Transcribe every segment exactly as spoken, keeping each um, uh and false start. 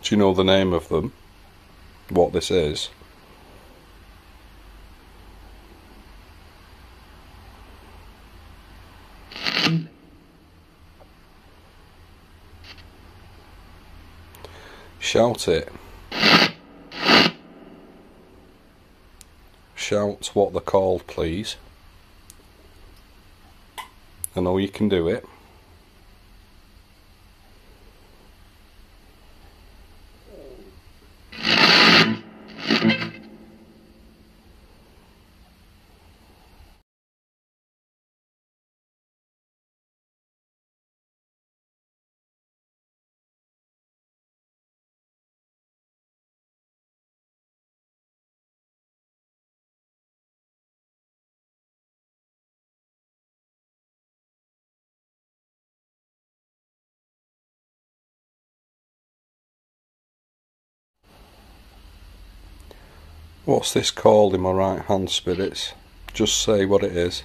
Do you know the name of them? What this is? Shout it. Shout what they're called, please. I know you can do it. What's this called in my right hand, spirits? Just say what it is.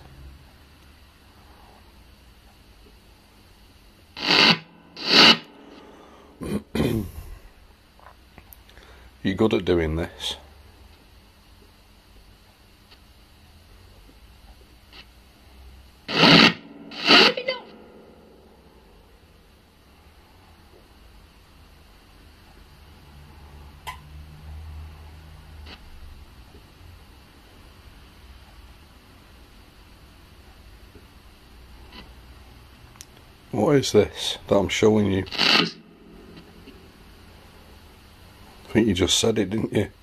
You're good at doing this. What is this that I'm showing you? I think you just said it, didn't you?